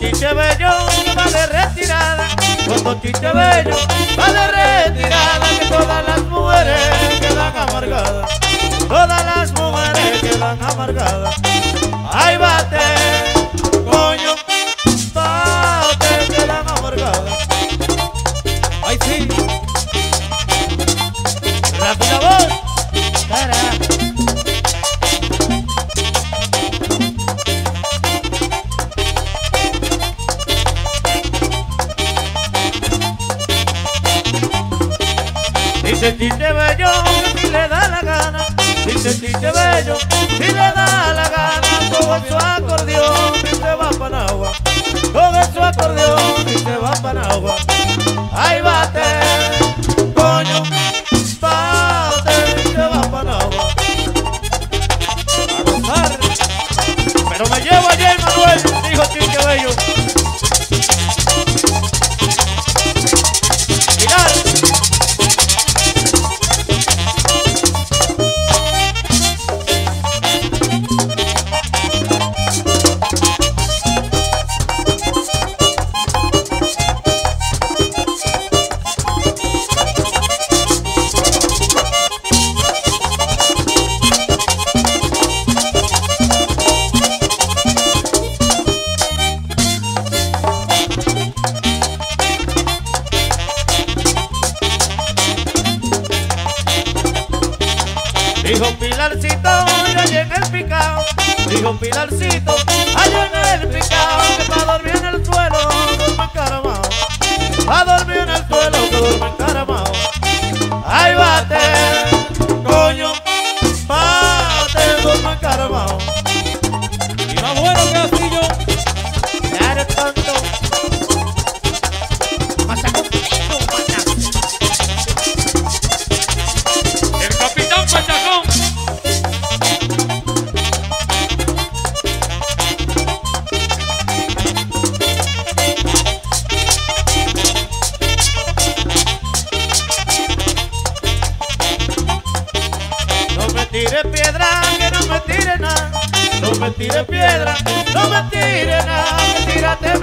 Chiche Bello va de retirada, cuando Chiche Bello va de retirada, que todas las mujeres quedan amargadas, todas las mujeres quedan amargadas. Ay, bate, coño, bate, quedan amargadas. Ay, sí. Rápida voz. Carajo. Dice Chiche Bello si le da la gana, dice Chiche Bello si le da la gana, con su acordeón y se va pa' Nagua, con su acordeón y se va pa' Nagua. Ay, bate, coño, bate y se va pa' Nagua. A gozar, pero me llevo ayer Manuel, dijo Chiche Bello. Pilar. Dijo Pilarcito, allá en el picao, dijo Pilarcito, allá en el picao, que pa' dormir en el suelo duerme encaramao, pa' dormir en el suelo que duerme encaramao. Ay, bate, coño, bate, duerme encaramao. Y más bueno que así yo. Ya eres tonto. Machacón, machacón. El capitán Pachacón. No me tire piedra, que no me tire nada. No me tire piedra, no me tire nada. Que tírate